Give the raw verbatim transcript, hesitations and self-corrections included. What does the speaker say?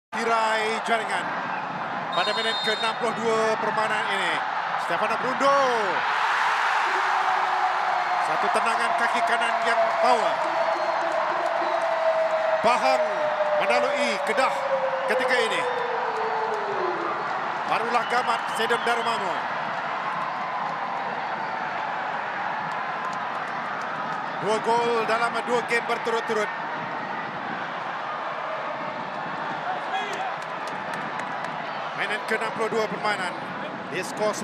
tirai jaringan pada minit ke enam puluh dua permainan ini. Stefano Brundo, satu tendangan kaki kanan yang power. Bahang melalui Kedah ketika ini. Barulah Gamat Sedem Darumamo. Dua gol dalam dua game berturut-turut. Minit ke enam puluh dua permainan. Di skor